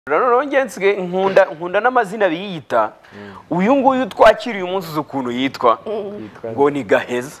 Noneho ngensiye nkunda n'amazina biyita uyu nguyu twakiriye umunsi ukuntu yitwa ngo ni Gaheza.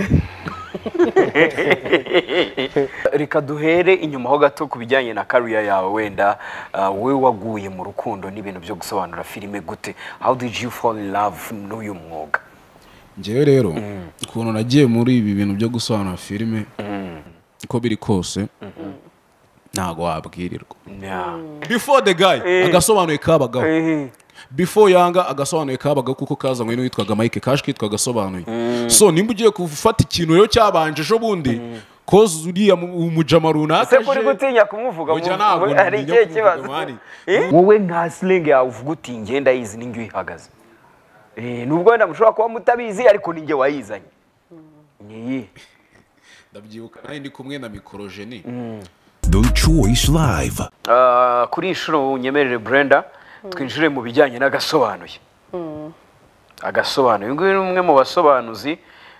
Reka duhere inyuma ho gato kubijyanye na career yawe wenda we waguye mu rukundo n'ibintu byo gusobanura filime gute. How did you fall in love n'uyu mwuga? Ngewe rero ukuntu nagiye muri ibi bintu byo gusobanura filime uko biri kose ntago wabwirirwa. Before the guy agasobanuye kabagaho, before Yanga agasobanuye kabagaho kuko kazanywe n'uwitwaga Mike Cash kitwa gasobanuye. So nimba ugiye gufata ikintu rero cyabanje ejo bundi koze uriya umujama runaka se kuri gutinya kumuvuga ari igihe kibazo. Wowe nka slang yawe uvuga uti ngenda yizi ningi uyihagaze. Nubwo wenda mushobora kuba mutabizi ariko ninge wayizanye. Niyi ndabyibuka nayo ndi kumwe na Mikrogeni The Choice Live. Kuri inshuro unyemerere Brenda twinjire mu bijyanye n'agasobanuye. Agasobanuye nguyu umwe mu basobanuzi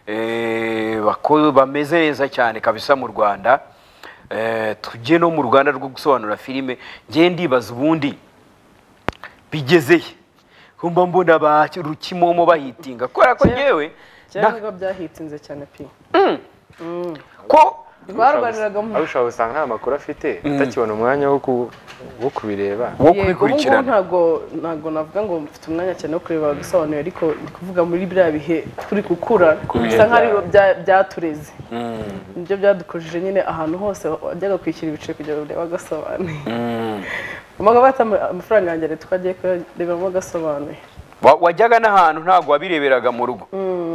bameze neza cyane kabisa mu Rwanda. Tujye no mu Rwanda rwo gusobanura filime ngiye ndibaza ubundi bigezeye. Kumba mbona ba Rukimomo bahitinga kora ko ngewe cyangwa byahitinze cyane pe. Ko barwaniraga mu arusha usanga nta makuru afite atakibona umwanya wo kubireba wo kubikurikirana. Ntago navuga ngo mfite umwanya cyane wo kureba gusobanura ariko ndi kuvuga muri bya bihe turi gukura bisa nk'ari byatureze. Nibyo byadukojeje nyine ahantu hose wajyaga kwishyura ibice kugira ngo urebe agasobanuye. Umaga bata amafaranga yanjye twagiye kureba mu gasobanuye. Wajyaga n'ahantu ntago wabireberaga mu rugo.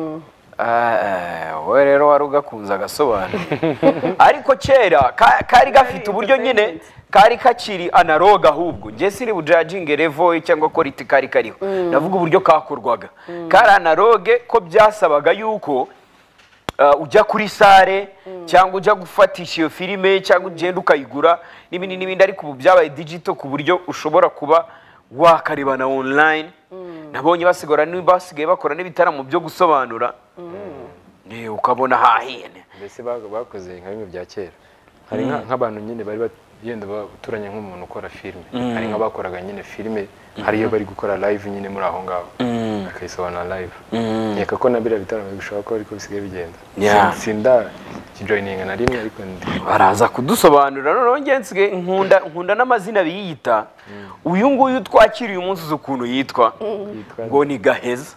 We rero wari ugakunza agasobanura. Ariko kera kari gafite uburyo nyine kari kakiri analogue ahubwo nje siri bujudging level cyangwa quality kari kariho. Navuga uburyo kakorwaga. Kari analogue ko byasabaga yuko ujya kuri sare cyangwa ujya gufatisha iyo filime cyangwa ugenda ukayigura n'ibindi ariko ubu byabaye digital ku buryo ushobora kuba wakarebana online. Nabonye basigaye bakora n'ibitaramo byo gusobanura. Ukabona hahine. Mbese bakoze nka bimwe bya kera. Hari nk'abantu nyine bari bagenda baturanye nk'umuntu ukora filime. Hari nk'abakoraga nyine filime hari iyo bari gukora live nyine muri aho ngaho. Akayisobanura live. Nkeka ko nabira bitaramo bishobora ko ariko bisigaye bigenda. Sinda kijoininga na rimwe ariko baraza kudusobanurira. Noneho ngensiye nkunda n'amazina biyita uyu nguyu twakiriye umunsi ukuntu yitwa ngo ni Gaheza.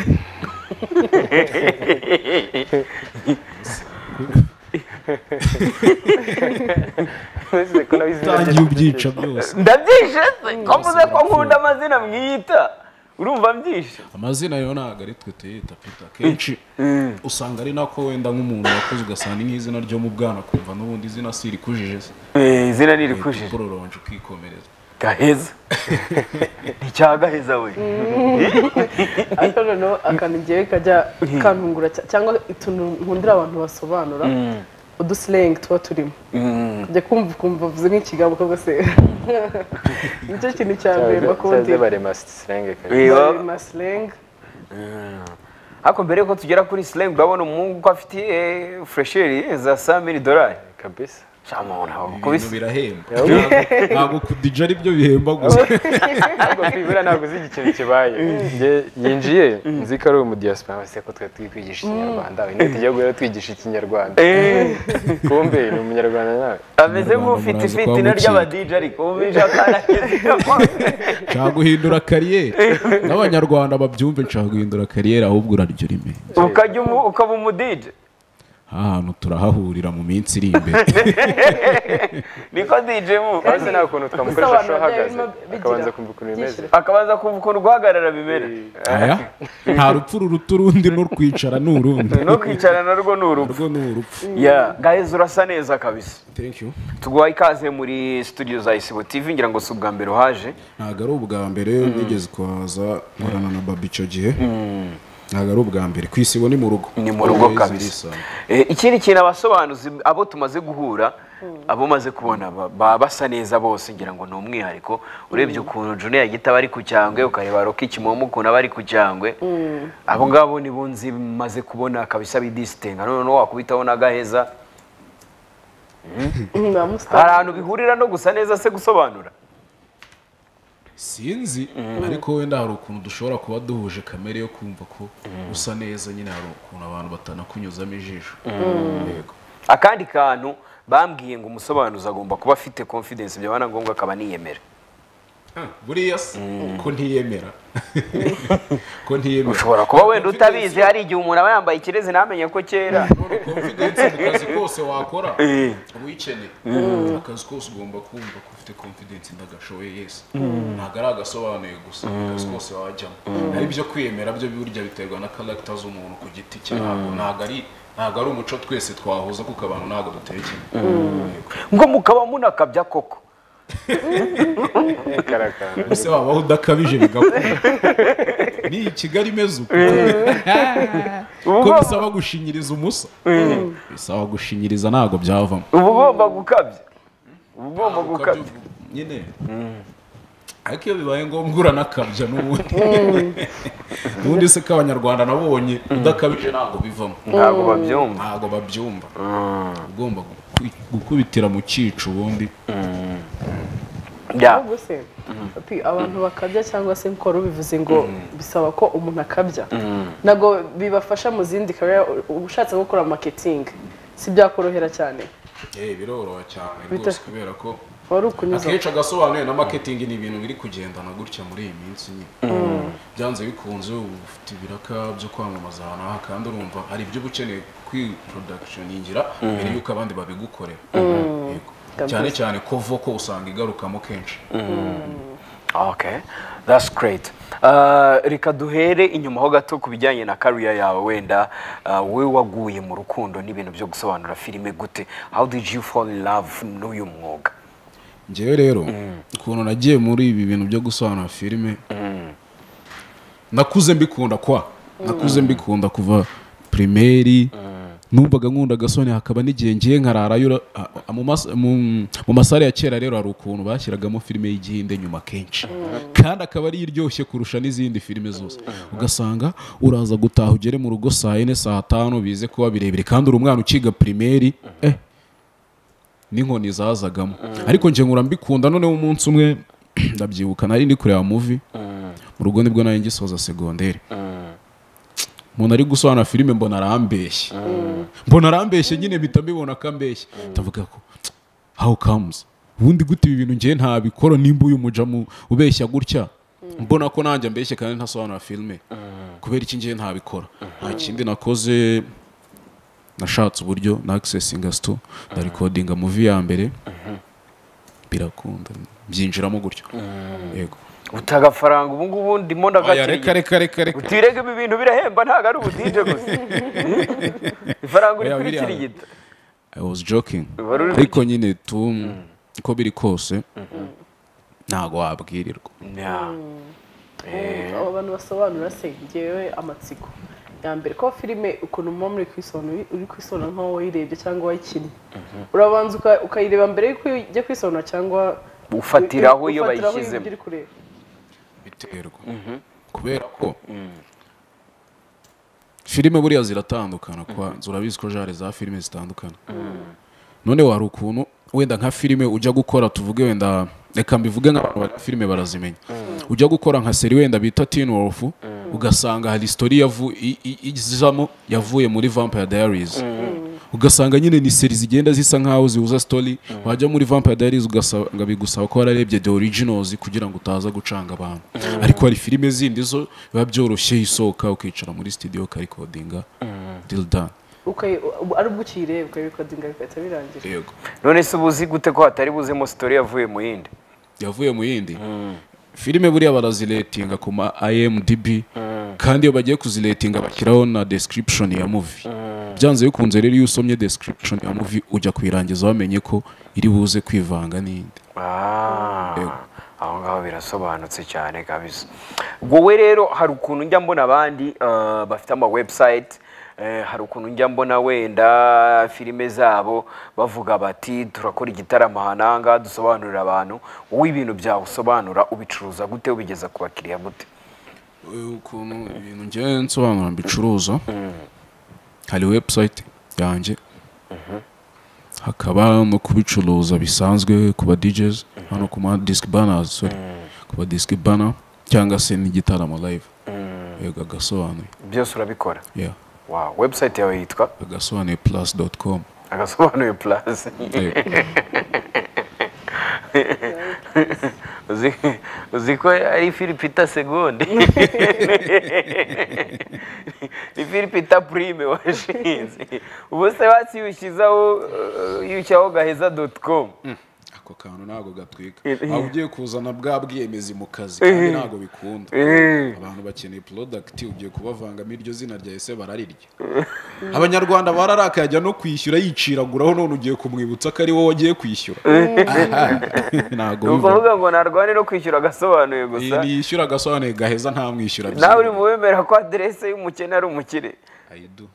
ubyica byose ndabyishe ko mvuze ko nkunda amazina mwiyita urumva mbyishe. Amazina yo ntago ari twe tuyita Peter kenshi usanga ari nako wenda nk'umuntu wakoze ugasanga nk'izina ryo mu bwana kumva n'ubundi izina siri kujije se izina riri kujije pororonje kwikomereza Gaheza. Icya Gaheza we. Ariko no akangiye kajya kantungura cyangwa ituntu nkundira abantu basobanura uduslang tuba turimo. Kujya kumva vuze nk'ikigabo ko se. Nicyo kintu cya mbere bakundi. Bare slang Bare slang. Hako mbere ko tugera kuri slang urabona umungu ko afite fresheri za $100,000 kabisa. Chamona kubisa birahemba. Ntago kudija ari byo bihemba gusa. Ntago kwibura ntago uzi ikintu kibaye. Nge yinjiye nzi ko ari mu diaspora base ko twe twigisha ikinyarwanda. Ine tujya guhera twigisha ikinyarwanda. Kumbe ni umunyarwanda nawe. Ameze nk'ufite fitina ry'aba DJ ariko ubija karakeze. Cyaguhindura kariyeri. N'abanyarwanda babyumve cyaguhindura kariyeri ahubwo uraryo rime. Ukajya ukaba umu DJ. Ahantu turahahurira mu minsi iri imbere. Niko DJ mu kandi nta kuntu twamukoresha show hagaze akabanza kumva ukuntu bimeze akabanza kumva ukuntu guhagarara bimere. Aya nta rupfu ruturundi no kwicara n'urundi no kwicara narwo n'urupfu. Guys urasa neza kabisa. Thank you. Tuguha ikaze muri studio za Isibo TV ngira ngo si ubwa mbere uhaje. Ntago ari ubwa mbere nigeze kwaza nkorana na Babi icyo gihe. Ntago ari ubwa mbere ku Isibo ni mu rugo. Ni mu rugo kabisa. Ikindi kintu abasobanuzi abo tumaze guhura abo maze kubona basa neza bose ngira ngo ni umwihariko. Urebye ukuntu Junior Gitaba ari ku Cyangwe ukareba Rocky Kimomo ukuntu abari ku Cyangwe. Abo ngabo ni bunzi maze kubona kabisa bidistinga. None wakubitaho na Gaheza. Hari ahantu bihurira no gusa neza se gusobanura. sinzi ariko wenda hari ukuntu dushobora kuba duhuje kamere yo kumva ko usa neza nyine hari ukuntu abantu batanakunyuzamo ijisho yego akandi kantu bambwiye ngo umusobanuzi agomba kuba afite confidence byaba na ngombwa akaba niyemera buriya ko ntiyemera ko ntiyemera ushobora kuba wenda utabizi hari igihe umuntu aba yambaye ikirezi ntamenye ko kera confidence mu kazi kose wakora wikeneye akazi kose ugomba kumva ko ufite confidence ndagashoboye yes ntabwo ari agasobanuye gusa akazi kose wajyamo ari byo kwiyemera byo burya biterwa na character z'umuntu ku giti cye ntabwo ari umuco twese twahuza kuko abantu ntabwo duteye kimwe ngo mukaba munakabya koko ese wabaho udakabije bigakora ni Kigali imeze uko ko bisaba gushinyiriza umusa bisaba gushinyiriza ntabwo byavamo uba ugomba gukabya nyine ariko iyo bibaye ngombwa uranakabya n'ubundi se ko abanyarwanda nabonye udakabije ntabwo bivamo ntabwo babyumva ugomba gukubitira mu cyico ubundi abantu bakabya cyangwa se nk'uko bivuze ngo bisaba ko umuntu akabya ntabwo bibafasha mu zindi karere ushatse gukora marketing si byakorohera cyane biroroha cyane rwose kubera ko warukunyuza akenshi agasobanuye na marketing ni ibintu biri kugendana gutya muri iyi minsi nyine byanze bikunze ufite ibiraka byo kwamamaza ahantu aha kandi urumva hari ibyo uba ukeneye kwiproductioningira mbere y'uko abandi babigukorera cyane cyane ko voko usanga igarukamo kenshi okay that's great reka duhere inyuma ho gato ku bijyanye na career yawe wenda we waguye mu rukundo n'ibintu byo gusobanura filime gute how did you fall in love n'uyu mwuga njyewe rero ukuntu nagiye muri ibi bintu byo gusobanura filime nakuze mbikunda kuva primaire numvaga nkunda Gasoni hakaba n'igihe ngiye nkarara mu masare ya kera rero hari ukuntu bashyiragamo filime y'igihinde nyuma kenshi kandi akaba ari iryoshye kurusha n'izindi filime zose ugasanga uraza gutaha ugere mu rugo saa 4 saa 5 bize kuba birebire kandi uri umwana ukiga primaire n'inkoni zazagamo ariko nje nkura mbikunda none umunsi umwe ndabyibuka nari ndi kureba movie mu rugo nibwo nari ngisoza secondaire umuntu ari gusobanura filime mbona arambeshye nyine mpita mbibona ko ambeshye ndavuga ko how comes ubundi gute ibi bintu ngiye ntabikora nimba uyu mujamu ubeshya gutya mbona ko nanjye mbeshye kandi ntasobanura filime kubera iki ngiye ntabikora nta kindi nakoze nashatse uburyo na accessinga sto na recordinga movie ya mbere birakunda byinjiramo gutyo yego utagafaranga ubu ngubu ndimo ndagakiriye reka utirega ibi bintu birahemba ntago ari ubudije gusa ifaranga uri kuri kirigita I was joking ariko nyine uko biri kose ntago wabwirirwa abo bantu basobanura se ngewe amatsiko ya mbere ko filime ukuntu muba muri kwisobanura nk'aho wayirebye cyangwa wayikinnye urabanza ukayireba mbere y'uko ujya kwisobanura cyangwa ufatiraho iyo bayishyizemo biterwa kubera ko filime buriya ziratandukana urabizi ko genre za filime zitandukana none hari ukuntu wenda nka filime ujya gukora tuvuge wenda reka mbivuge nk'abantu filime barazimenya ujya gukora nka seri wenda bita Teen Wolf ugasanga hari story yavuye muri Vampire Diaries ugasanga nyine ni seri zigenda zisa nkaho zihuza story wajya muri Vampire Diaries ugasanga bigusaba ko wararebye the originals kugira ngo utaza gucanga abantu ariko hari filime zindi zo biba byoroshye isohoka ukicara muri studio ukarecordinga deal done ari ubwo ukireba ukarecordinga bigahita birangira yego none se ubuzi gute ko hatari buzemo story yavuye mu yindi filime buriya baraziletinga ku ma IMDb kandi iyo bagiye kuziletinga bashyiraho na description ya movie byanze bikunze rero iyo usomye description ya movie ujya kuyirangiza wamenye ko iri buze kwivanga n'indi aho ngaho birasobanutse cyane kabisa wowe rero hari ukuntu njya mbona abandi bafite ama website hari ukuntu njya mbona wenda filime zabo bavuga bati turakora igitaramo hananga dusobanurira abantu wowe ibintu byawe usobanura ubicuruza gute ubigeza ku bakiriya gute ukuntu ibintu njye nsobanura mbicuruza hari website yanjye hakaba no kubicuruza bisanzwe ku ba DJs hano ku ma disc banners kuba disc banner cyangwa se n'igitaramo live yego agasobanuye byose urabikora yeah wow website yawe yitwa agasobanuye plus.com agasobanuye plus uzi ko ari Philipita segonde ni Philipita prime washinze ubu se yushyiraho gaheza.com ako kantu ntago gatwika aho ugiye kuzana bwa bwiyemezi mu kazi kandi ntago bikunda abantu bakeneye product ugiye kubavangamo iryo zina rya ese bararirya abanyarwanda bararakaye ajya no kwishyura yiciraguraho none ugiye kumwibutsa ko ari wowe wagiye kwishyura ntago uvuga ngo narwane no kwishyura agasobanuye gusa yishyura agasobanuye gaheza ntamwishyura nawe uri mu wemera ko adresse y'umukene ari umukire ayidu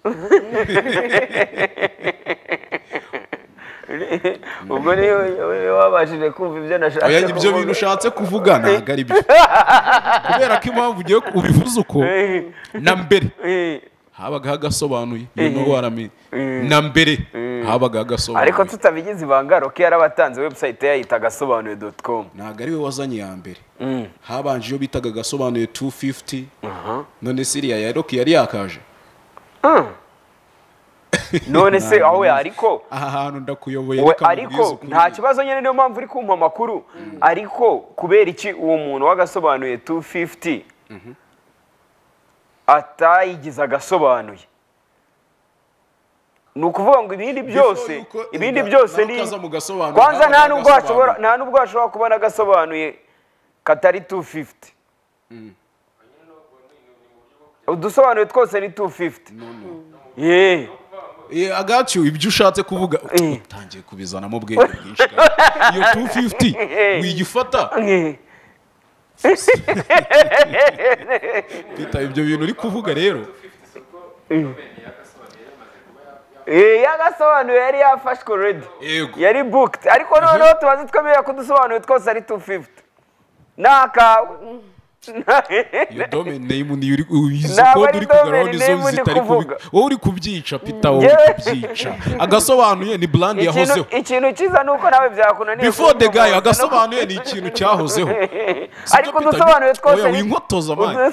ubwo niyo wabashije kumva ibyo nashaka ibyo bintu ushatse kuvuga ntabwo ari byo kubera ko impamvu ugiye ubivuze uko na mbere habagaho agasobanuye na mbere habagaho agasobanuye ariko tutabigize ibanga Rocky yarabatanze website yayita agasobanuye.com ntabwo ari we wazanye ya mbere habanje iyo bitaga agasobanuye 250 none siriya ya Rocky yari yakaje none se aho ariko aha hantu ndakuyoboye ariko nta kibazo nyene niyo mpamvu uri kumpa makuru ariko kubera iki uwo muntu wagasobanuye 250 atayigiza agasobanuye nukuvuga ngo ibindi byose ni kwanza nta nubwo hashobora kubona agasobanuye katari 250 udusobanuye twose ni 250 agacu ibyo ushatse kuvuga utangiye kubizanamo bwenge bwinshi iyo 250 wigifata Peter ibyo bintu uri kuvuga rero yagasobanuye yari yafashwe already yari booked ariko noneho tubaze twemera ko dusobanuye twose ari 250 nakawe iyo domain name ni uyizi code uri kugaraho nizo zitari kuvuga wowe uri kubyica Peter wowe uri kubyica agasobanuye ni brand yahozeho ikintu kiza nuko nawe byakunaniye before the guy agasobanuye ni ikintu cyahozeho ariko dusobanuye twose oya winkotoza man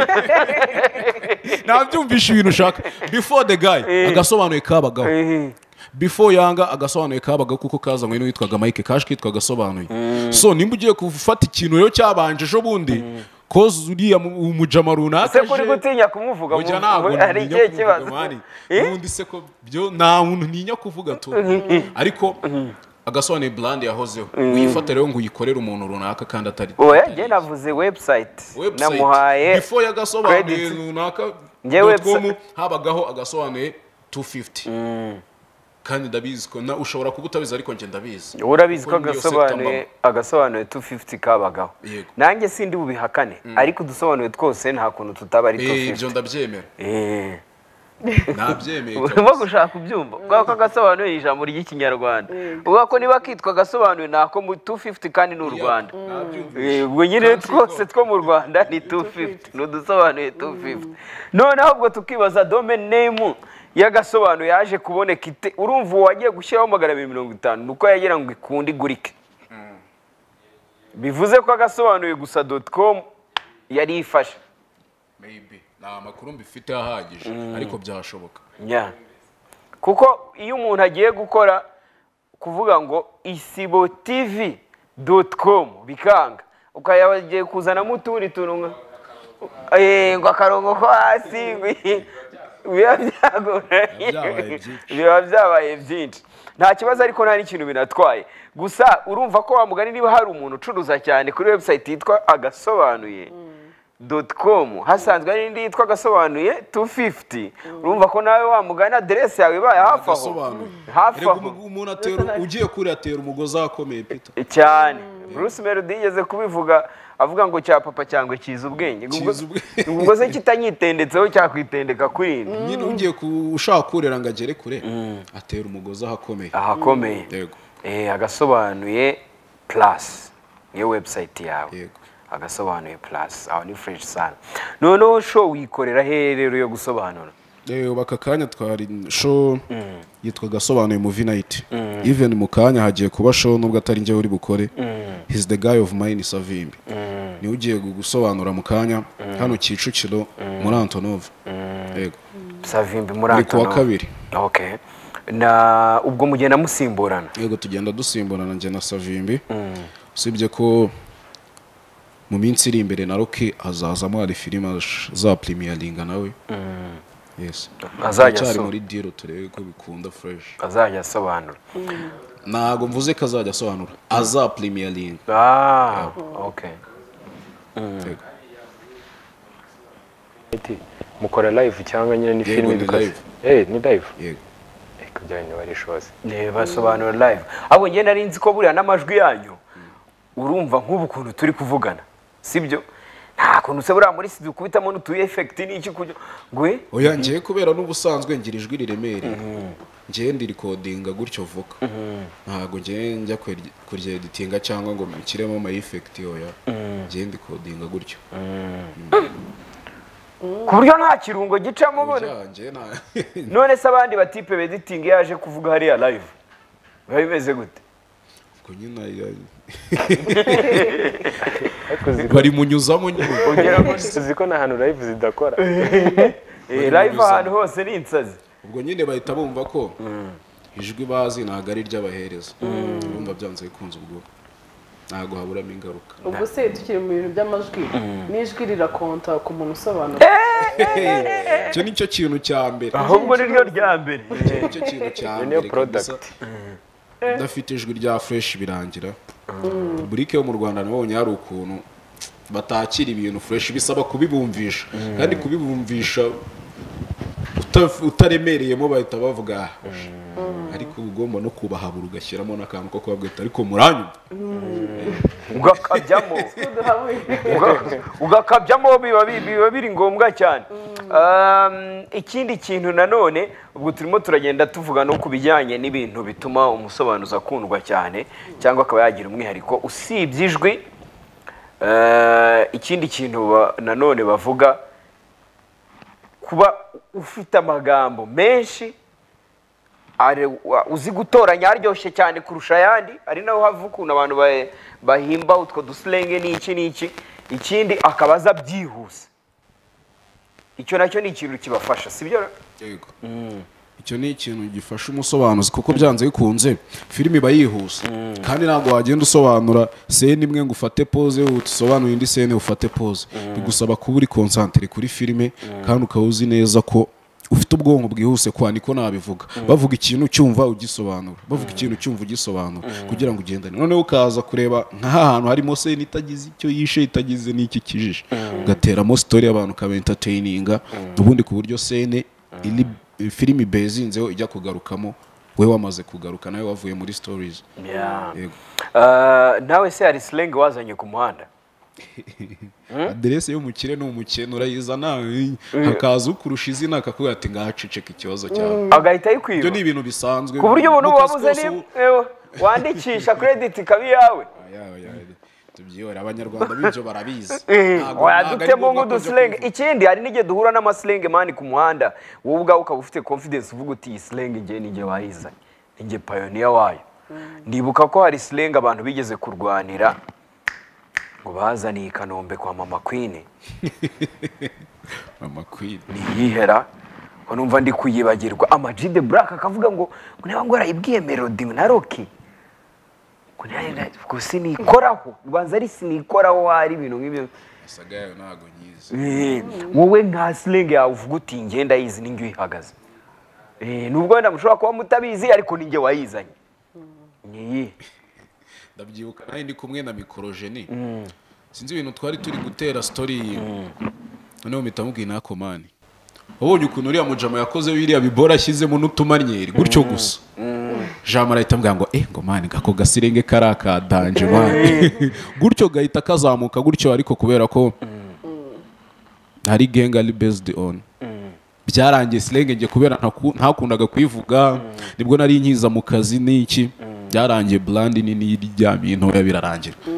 nabyumvisha ibintu ushaka before the guy agasobanuye kabagaho before yanga agasobanuye kabaga kuko kazanywe n'uwitwaga Mike Cash kitwa gasobanuye so nimba ugiye gufata ikintu rero cyabanje ejo bundi koze uriya umujama runaka se kuri gutinya kumuvuga ari igihe kibazo ubundi se ko byo nta muntu ntinya kuvuga to ariko agasobanuye brand yahozeho uyifata rero ngo uyikorere umuntu runaka kandi atari oya je navuze website namuhaye before yagasobanuye runaka .com habagaho agasobanuye 250 kandi ndabizi ko ushobora kuba utabizi ariko nje ndabizi urabizi ko agasobanuye 250 kabagaho nanjye sindi bubihakane ariko dusobanuye twose nta kuntu tutaba ari 250 ibyo ndabyemera nabyemeye urimo gushaka kubyumva ubwo ko agasobanuye ijambo ry'ikinyarwanda ubwo ko niba kitwa agasobanuye nako mu 250 kandi n'u Rwanda ubwo nyine twose two mu Rwanda ni 250 n'udusobanuye 250 none ahubwo tukibaza domain name yagasobanuye yaje kuboneka ite urumva wagiye gushyiraho 250 nuko yagira ngo ikundi gurike bivuze ko agasobanuye gusa .com yari ifasha maybe na makuru mbifite ahagije ariko byashoboka kuko iyo umuntu agiye gukora kuvuga ngo isibotv.com bikanga ukayagiye kuzana muturi tununga ngo akarongo ko hasi biba byabaye byinshi nta kibazo ariko nta n'ikintu binatwaye gusa urumva ko wamugani niba hari umuntu ucuruza cyane kuri website yitwa agasobanuye.com hasanzwe hari indi yitwa agasobanuye 250 urumva ko nawe wamugana adresse yawe ibaye hafi aho umuntu atera ugiye kuri atera umugozi akomeye Peter cyane Bruce Melody yigeze kubivuga avuga ngo cya papa cyangwa kiza ubwenge ubwo se kitanyitendetseho cyakwitendeka kuri nyine ugiye ushaka kurera ngo agere kure atera umugozi ahakomeye yego agasobanuye plus niyo website yawe yego agasobanuye plus aho ni fresh sana noneho show wikorera rero yo gusobanura baka kanya twari show yitwa gasobanuye movie night even mu kanya hagiye kuba show nubwo atari njye uri bukore he's the guy of mine Savimbi niwe ugiye gusobanura mu kanya hano Kicukiro muri Antonov yego Savimbi muri ni kuwa kabiri okay na ubwo mugenda musimburana yego tugenda dusimburana njye na Savimbi usibye ko mu minsi iri imbere na Rocky azazamo hari filime za premieringa nawe yes azajya cyari muri deal turebe ko bikunda fresh azajya asobanura ntago mvuze ko azajya asobanura aza premieringa okay mukora live cyangwa nyine ni filime bikoze ni live yego kujyanye bari shows basobanura live abo njye nari nzi ko buriya n'amajwi yanyu urumva nk'ubu kuntu turi kuvugana sibyo nta kuntu se buriya muri studio kubitamo n'utu effect n'iki kujya ngwe oya ngiye kubera n'ubusanzwe ngira ijwi riremereye ngiye ndi recordinga gutyo vuka ntago ngiye njya kurya editinga cyangwa ngo nshyiremo ama effect oya ngiye ndi recordinga gutyo ku buryo nta kirungo gicamo bone none se abandi batipe bediting yaje kuvuga hariya live biba bimeze gute ko nyine bari munyuzamo nyine ugera ngo uzi ko nta hantu live zidakora live ahantu hose ni insazi ubwo nyine bahita bumva ko ijwi bazi ntago ari ry'abahereza bumva byanze bikunze ubwo ntago haburamo ingaruka ubwo se tukiri mu bintu by'amajwi n'ijwi rirakonta ku muntu usobanura icyo nicyo kintu cya mbere ahubwo niryo rya mbere icyo kintu cya mbere udafite ijwi rya fresh birangira burike yo mu Rwanda nabonye hari ukuntu batakira ibintu fresh bisaba kubibumvisha kandi kubibumvisha utaremereyemo bahita bavuga ariko ugomba no kubahabura ugashyiramo n'akantu ko kubabwita ariko muranyuma ugakabyamo biba biri ngombwa cyane ikindi kintu nanone ubwo turimo turagenda tuvuga no ku bijyanye n'ibintu bituma umusobanuzi akundwa cyane cyangwa akaba yagira umwihariko usibye ijwi ikindi kintu nanone bavuga kuba ufite amagambo menshi uzi gutoranya aryoshye cyane kurusha ayandi ari naho hava ukuntu abantu bahimba utwo duslenge n'iki ikindi akabaza byihuse icyo nacyo ni ikintu kibafasha sibyo yego icyo ni ikintu gifasha umusobanuzi kuko byanze bikunze filime iba yihuse kandi ntabwo wagenda usobanura scene imwe ngo ufate pause usobanura indi scene ufate pause bigusaba kuba uri concentré kuri filime kandi ukaba uzi neza ko ufite ubwonko bwihuse kwa niko nabivuga bavuga ikintu cyumva ugisobanura bavuga ikintu cyumva ugisobanura kugira ngo ugendane noneho ukaza kureba nk'ahantu harimo scene itagize icyo yishe itagize n'iki kijije ugateramo story y'abantu ukaba entertaininga ubundi ku buryo scene ili filimi bezinzeho ijya kugarukamo we wamaze kugaruka nawe wavuye muri stories nawe se hari slang wazanye ku muhanda aderese y'umukire n'umukene urayizana hakaza ukurusha izina akakubwira ati ngahaceceka ikibazo cyawe agahita ayikwiba ibyo ni ibintu bisanzwe ku buryo umuntu wabuze wandikisha credit kabi yawe tubyihora abanyarwanda b'ibyo barabizi dutemo nk'uduslenge ikindi hari n'igihe duhura n'amaslenge mani ku muhanda wowe ubwawe ukaba ufite confidence uvuga uti iyi slenge njye nijye wayizanye njye pioneer wayo ndibuka ko hari slenge abantu bigeze kurwanira ngo bazaniye i Kanombe kwa Mama Queen Mama Queen niyihera ngo numva ndi kuyibagirwa Ama-G The Black akavuga ngo niba ngo yarayibwiye Melody na Rocky ko sinikoraho ubanza ari sinikoraho hari ibintu nk'ibyo asagayo ntago nyizi wowe nka sling yawe uvuga uti ngenda yizi ningi uyihagaze nubwo wenda mushobora kuba mutabizi ariko ninge wayizanye niyi ndabyibuka nayo ndi kumwe na Mikorogeni sinzi ibintu twari turi gutera story noneho mitamubwiye nako mani wabonye ukuntu uriya mujama yakoze wiriya bibora ashyizemo n'utumanyeri gutyo gusa Jean Marahita ambwira ngo ngo mani gako gasirenge karaka danje mani gutyo gahita kazamuka gutyo ariko kubera ko hari gang ali based on byarangiye silenge nge kubera ntakundaga kwivuga nibwo nari nkiza mu kazi n'iki byarangiye brand nini y'ijyamiye ntoya birarangira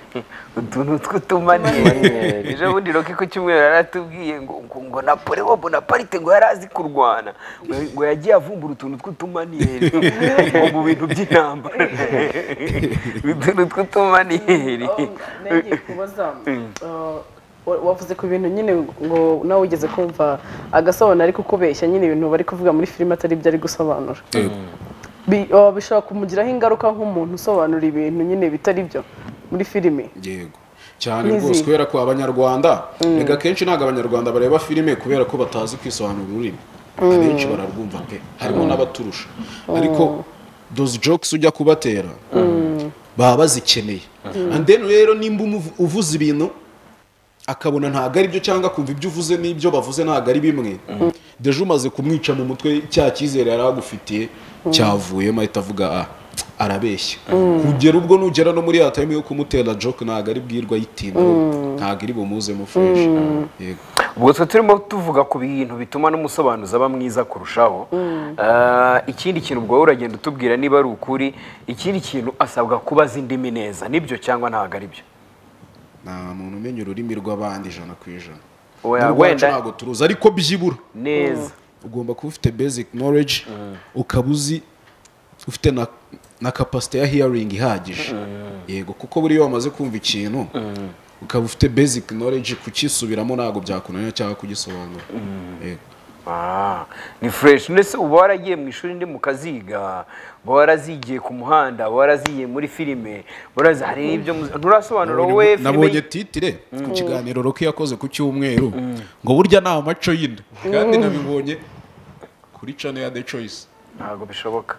utuntu tw'utumaniyeri ejo bundi Rocky ku cyumweru yaratubwiye ngo Napoleon Bonaparte ngo yari azi kurwana ngo yagiye avumbura utuntu tw'utumaniyeri ngo mu bintu by'intambara utuntu tw'utumaniyeri nagiye kubaza wavuze ku bintu nyine ngo nawe ugeze kumva agasobanura ariko kubeshya nyine ibintu bari kuvuga muri filime atari byo ari gusobanura bishobora kumugiraho ingaruka nk'umuntu usobanura ibintu nyine bitari byo muri filime. Yego cyane rwose kubera ko abanyarwanda rega kenshi ntabwo abanyarwanda bareba filime kubera ko batazi kwisobanura ururimi abenshi bararwumva pe harimo n'abaturusha ariko those jokes ujya kubatera baba bazikeneye and then rero nimba uvuze ibintu akabona ntabwo ari byo cyangwa kumva ibyo uvuze n'ibyo bavuze ntabwo ari bimwe deje umaze kumwica mu mutwe cya cyizere yari agufitiye cyavuyemo ahita avuga arabeshya kugera ubwo nugera no muri ya time yo kumutera joke ntabwo ari bwirwa yitinda ntabwo iri bumuzemo fresh. Yego ubwo turimo tuvuga ku bintu bituma n'umusobanuzi aba mwiza kurushaho. Ikindi kintu ubwo uragenda utubwira niba ari ukuri, ikindi kintu asabwa kubaza indimi neza nibyo cyangwa ntabwo ari byo. nta muntu umenya ururimi rw'abandi 100%. Wenda ntabwo turuzi ariko byibura neza ugomba kuba ufite basic knowledge ukabuzi ufite na capacity ya hearing ihagije. Yego kuko buri iyo wamaze kumva ikintu ukaba ufite basic knowledge kukisubiramo ntabwo byakunanira cyangwa kugisobanura. Yego ni fresh. Nese uba waragiye mu ishuri ndi mu kaziga, uba warazigiye ku muhanda, uba waraziye muri filime, warazi hari ibyo nturasobanura wowe filime. Nabonye titire ku kiganiro Rocky yakoze ku cyumweru ngo burya nta maco y'inda kandi nabibonye kuri channel ya The Choice. Ntabwo bishoboka.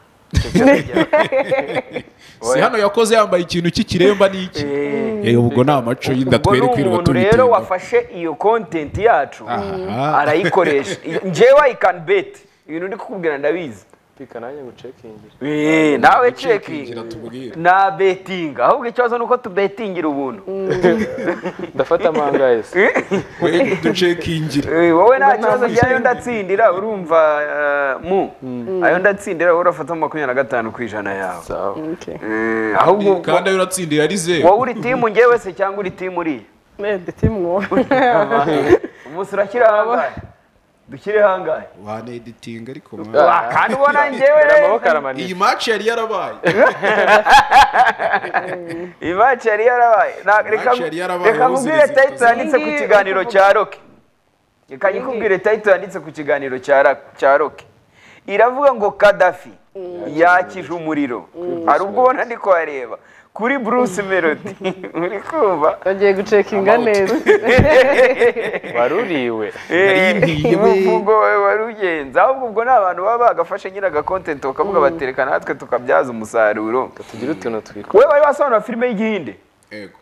Si hano yakoze yambaye ikintu cy'ikiremba n'iki ubwo nta maco y'inda twere kwirirwa tubitinda. Rero wafashe iyo content yacu arayikoresha. Njyewe I can bet ibintu ndi kukubwira ndabizi. Pika nanjye ngo checking. Nawe checking na betting ahubwo ikibazo nuko tubetingira ubuntu. Ndafata amanga yese we du checking wowe nta kibazo cyayo ndatsindira urumva ayo ndatsindira urafata 25% yawe. sawa ahubwo kandi ayo uratsindira ari ze wowe uri team njyewe se cyangwa uri team uri ndi team wo umunsi urakira hangahe dukire hangahe wane editing ariko kandi ubona njyewe iyi match yari yarabaye iyi match yari yarabaye reka nkubwire title yanditse ku kiganiro cya Rocky. Reka nkubwire title yanditse ku kiganiro cya Rocky iravuga ngo Gaddafi yakije umuriro. Hari ubwo ubona ndi kuhareba kuri Bruce Melody uri kumva agiye gucekinga neza waruriwe umuvugo warugenza ahubwo ubwo n'abantu baba bagafashe nyiraga content bakavuga batereka natwe tukabyaza umusaruro tugira utuntu twiko. wewe wari wasobanura filime y'igihinde. yego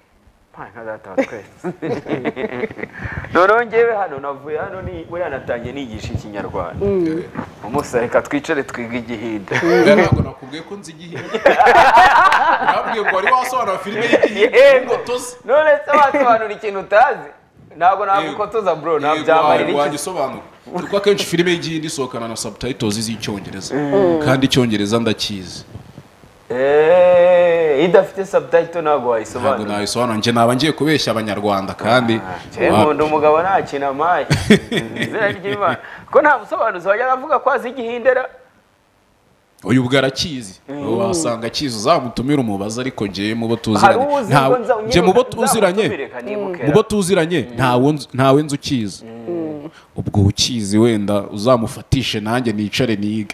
noneho njyewe hano navuye hano buriya natangiye nigisha ikinyarwanda umunsi reka twicare twiga igihinde. ntabwo nakubwiye ko nzi igihinde nabwiye ngo wari wasobanura filime y'igihinde none se wasobanura ikintu utazi ntabwo nagukotoza bro nabyamarira iki wagisobanura kuko akenshi filime y'igihinde isohokana na subtitles z'icyongereza kandi icyongereza ndakizi. idafite subtitle ntabwo wayisobanura. Ntabwo nayisobanura njye naba ngiye kubeshya abanyarwanda kandi nkunda umugabo ntakina amaye izina ry'Imana ko nta musobanuzi wajya avuga ko azi igihindera. uyu ubwo arakizi wasanga akizi uzamutumira umubaza ariko njye mu bo tuziranye ntawe nzi ukizi. ubwo ukizi wenda uzamufatishe nanjye nicare nige.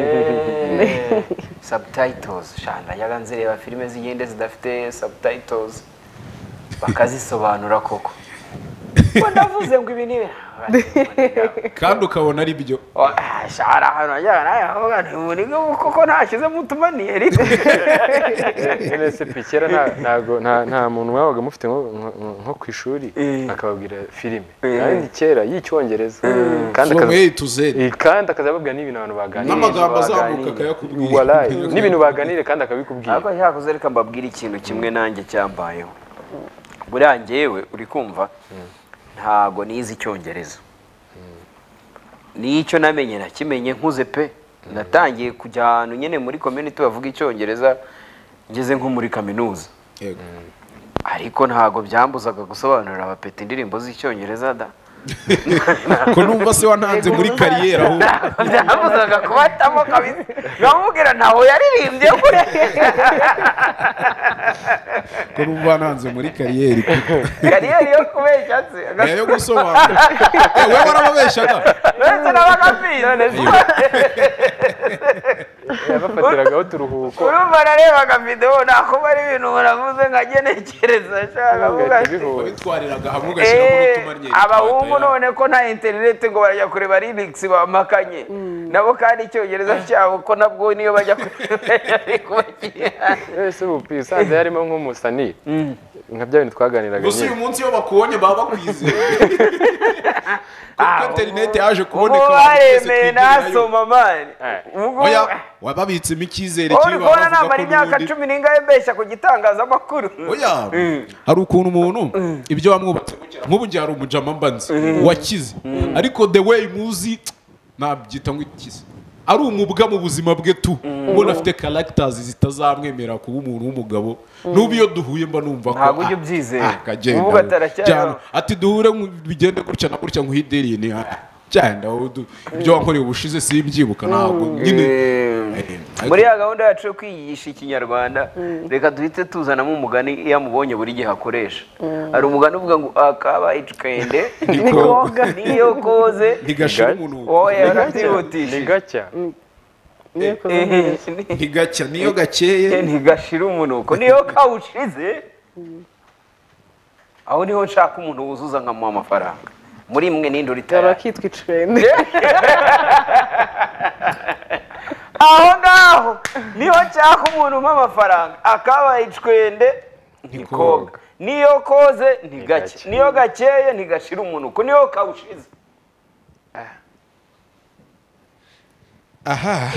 Subtitles shanda yaganze reba filime zigende zidafite subtitles bakazisobanura koko. Ndavuze ngo ibi nibe kandi ukabona ari byo shara hano yavuga nti koko ntashize mutumaniyeri. Nese pikera nta muntu wabaga mufite nko ku ishuri akababwira filime kandi kera y'icyongereza kandi akazababwira n'ibintu abantu baganira n'amagambo azamuka akayakubwira n'ibintu baganire kandi akabikubwira. Ariko cyakoze reka mbabwira ikintu kimwe nanjye cyambayeho. Buriya njyewe uri kumva ntago nizi icyongereza. Nicyo namenye nakimenye nkuze pe. Natangiye kujya ahantu nyene muri community bavuga icyongereza ngeze nko muri kaminuza. ariko ntabwo byambuzaga gusobanurira abapeti indirimbo z'icyongereza da ko numva se wantanze muri kariyeri aho byambuzaga kubatamo kabisa nkamubwira ntaho yaririmbye kure ko numva wantanze muri kariyeri kariyeri yo kubeshya se yo gusobanura wowe warababeshyaga ndetse n'abagapira yabafatiragaho uturuhuko urumva narebaga video nakuba ari ibintu muravuze nkagenekereza ashaka kuvuga bitwariraga hamwe ugashyiramo n'utumanyeri abahungu none ko nta internet ngo barajya kureba lyrics bamakanye nabo kandi icyongereza cyabo ko nabwo niyo bajya kureba ese ubu usanze harimo nk'umusani nka bya bintu twaganiraga gusa uyu munsi iyo bakubonye baba bakwizeye kuko interineti yaje kuboneka baremeye nasoma mani oya wababitsemo icyizere kibi bavuga ko namara imyaka 10 n'ingahe mbeshya ku gitangazamakuru oya hari ukuntu umuntu ibyo wamwubatse nk'ubu ngiye hari umujama mbanzi wakize ariko the way muzi nabyita ngo ikize ari umubwa mu buzima bwe tu ubona afite characters zitazamwemera kuba umuntu w'umugabo n'ubu iyo duhuye mba numva ko ntabwo ujye ubyizera ubu gataracyana ati duhure bigende gutya na gutya nguhideriye ni cyane ibyo wankoreye ubushize simbyibuka ntabwo nyine muri ya gahunda yacu yo kwiyigisha ikinyarwanda reka duhite tuzanamo umugani iyo amubonye buri gihe akoresha hari umugani uvuga ngo akabaye icwende niyo koze ntigashira umuntu oya ni gacya ntigacya niyo gakeye ntigashira umunuko niyo kawushize aho niho nshaka umuntu wuzuza nkamuha amafaranga muri mwe n'indo ritara bakitwa icwende aho ngaho niho nshaka umuntu umpa amafaranga akabaye icwende ntikoga niyo koze ntigacye niyo gakeye ntigashira umunuko niyo kawushize aha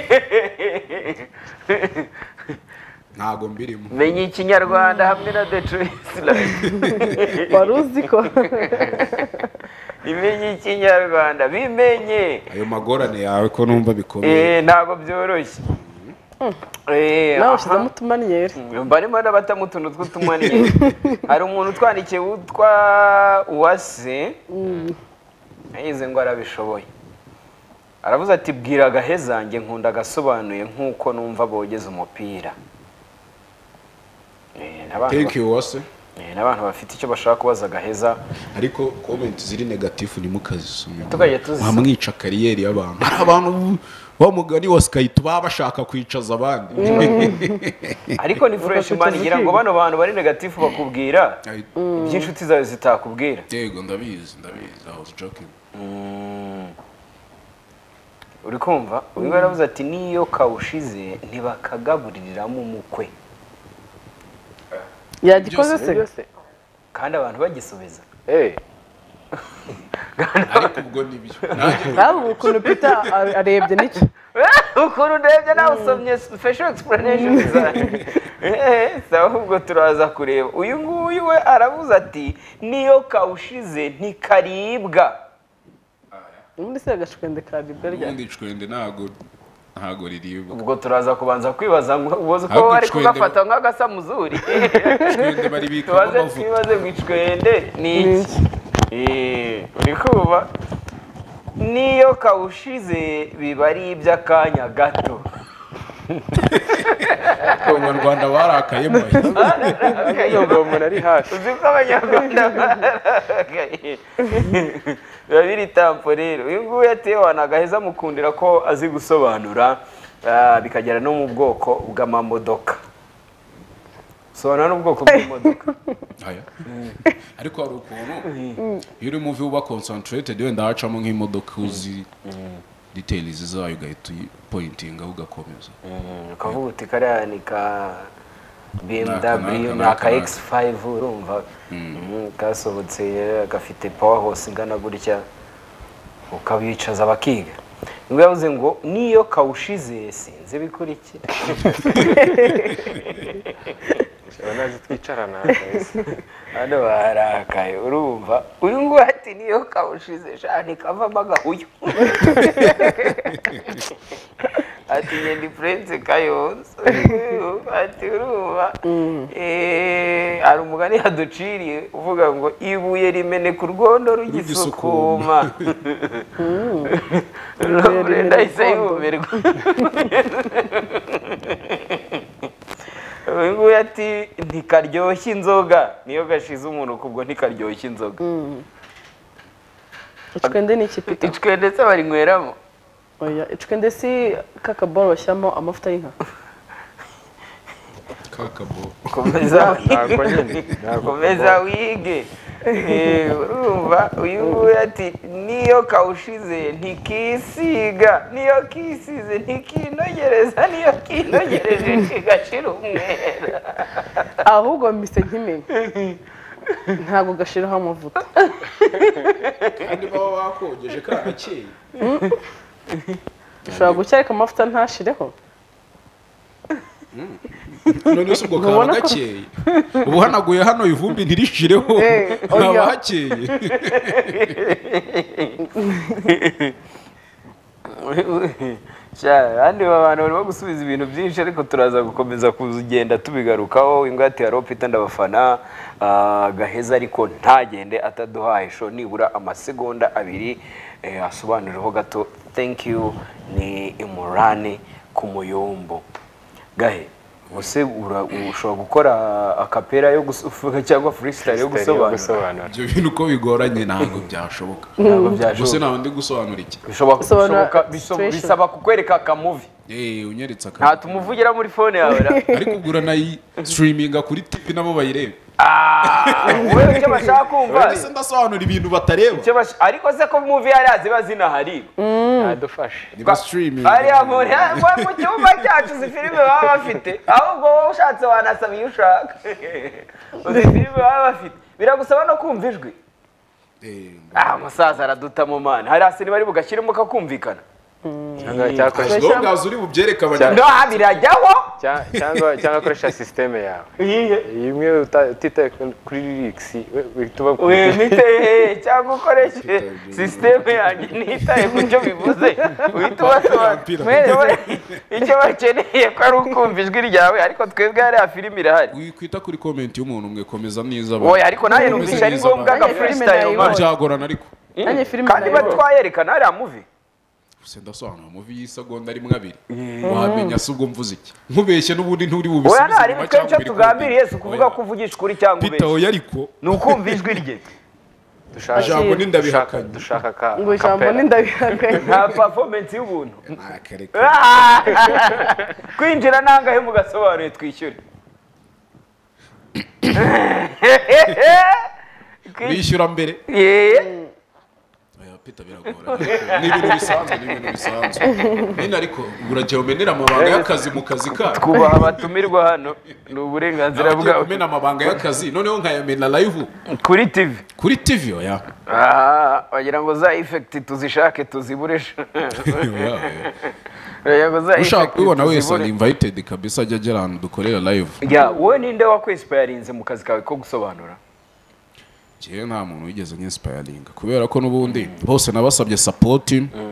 ntago mbirimo menya ikinyarwanda hamwe na The Choice Live wari uzi ko bimenye ikinyarwanda bimenye ayo magorane yawe ko numva bikomeye ntago byoroshye nawe ushyizemo utumanyeri barimo n'abatamo utuntu tw'utumanyeri hari umuntu utwandikiye witwa Uwase yayize ngo arabishoboye aravuze ati bwira agahezange nkunda agasobanuye nk'uko numva bogeza umupira thank you Uwase n'abantu bafite icyo bashaka kubaza agaheza ariko comment ziri negatifu ni mukazisoma tukajya tuzisoma mwamwica kariyeri y'abantu abantu wa mugani wa Skype baba bashaka kwicaza abandi ariko ni fresh man ngira ngo bano bantu bari negatifu bakubwira by'inshuti zawe zitakubwira yego ndabizi I was joking uri kumva uyu baravuze ati niyo kawushize ntibakagaburiramo umukwe yagikoze se kandi abantu bagisubiza ariko ubwo nibyo ntabwo ukuntu Peter arebye n'iki ukuntu ndebye nawe usomye special explanation zanjye ahubwo turaza kureba uyu nguyu we aravuze ati niyo kawushize ntikaribwa ubundi se agacwende karibwa rya ubundi icwende ntago riribwa ubwo turaza kubanza kwibaza ngo ubuze ko bari kugafata nk'agasamuzuri icwende baribika amavuta twibaze ngo icwende ni iki uri kuba niyo kawushize biba ari iby'akanya gato abanyarwanda barakayemo ngo umuntu ari hafi uzi ko abanyarwanda barakaye biba biri tampo rero uyu nguyu yatewe agaheza mukundira ko azi gusobanura bikagera no mu bwoko bw'amamodoka sobanura n'ubwoko bw'imodoka ariko hari ukuntu iyo uri muvi uba concentrated wenda hacamo nk'imodoka uzi details zayo ugahita uyipointinga ugakomeza ukavuga uti kariya ni ka BMW ni aka X5 urumva kasohotse gafite power hose ingana gutya ukabicaza bakiga ngo yavuze ngo niyo kawushize sinzi bikurikira nazi twicarana hano barakaye urumva uyu nguyu ati niyo kawushize shani kavamo agahuyu ati ngende Prince Kayonza ati urumva hari umugani yaduciriye uvuga ngo ibuye rimeneka urwondo rugisukuma ndahise yumirwa nguyu ati ntikaryoshye inzoga niyo gashize umuntu kubwo ntikaryoshye inzoga icwende ni iki Peter? icwende se barinyweramo Oya, icwende si kakaboro bashyiramo amavuta y'inka. kakabo komeza wige urumva uyu nguyu ati niyo kawushize ntikisiga niyo kisize ntikinogereza niyo kinogereje ntigashira umwera Ahubwo mbise nkimenya. Ntabwo gashiraho amavuta. kandi baba bakogeje karakeye Ushobora gucyarika amavuta ntashireho. none se ubwo kaba gakeye ubu hanaguye hano ivumbi ntirishireho nkaba hakeye kandi abantu barimo gusubiza ibintu byinshi ariko turaza gukomeza kugenda tubigarukaho ingwate ya Ropita ndabafana gaheza ariko ntagende ataduhaye sho nibura amasegonda 2 asobanurireho gato thank you ni Imurane ku Muyombo gahe use ushobora gukora akapera yo gusufuka cyangwa freestyle yo gusobanura ibyo bintu uko bigoranye ntabwo byashoboka gusa nawe ndi gusobanura iki bisaba kukwereka akamuvi unyeretsa nta tumuvugira muri phone yawe ariko ugura nayi streaminga kuri TV nabo bayirebe wewe icyo bashaka kumva ese ndasobanura ibintu batareba ariko se ko movie yari aziba zinahari adufashe niba streaming ari amuri mu cyumba cyacu zi filime baba bafite ahubwo wowe ushatse wanasaba iyo ushaka uzi filime baba bafite biragusaba no kumva ijwi musaza araduta mu mana hari asini bari bugashyiremo kakumvikana cyangwa uri bubyereka abanyarwanda birajyaho cyangwa akoresha systeme yawe imwe utitaye kuri lyrics cyangwa ukoreshe systeme yanjye ntitaye ku cyo bivuze uhita ubasobanurira icyo bakeneye ko ari ukumva ijwi ryawe ariko twebwe hariya filime irahari wikwita kuri comment y'umuntu umwe komeza neza oya ariko nawe numvisha ari ngombwa ga freestyle byagorana ariko kandi batwayerekana hariya movie ndasobanura movie y'isegonda rimwe 2 wamenya se ubwo mvuze iki nkubeshye n'ubundi nturi bubisubize oya nari bityo tugambiriye se kuvuga kuvugisha kuri cyangwa ubeshye Peter oya ariko nukumva ijwi rye ijambo n'indabihakanye dushaka ka ngo ijambo n'indabihakanye nta performance y'ubuntu kwinjira nangahe mugasobanuye twishyure bishyura mbere Peter biragora ni ibintu bisanzwe nina ariko urajya umenera amabanga y'akazi mu kazi ka twubaha abatumirwa hano ni uburenganzira bwawe umena amabanga y'akazi noneho nkayamena live kuri TV oya wagira ngo za effect tuzishake tuziburesha ushaka kubibona wese ni invited kabisa ajya agera ahantu dukorera live wowe ninde wakwinspirinze mu kazi kawe ko gusobanura jewe nta muntu wigeze nk'inspiringa kubera ko n'ubundi bose nabasabye support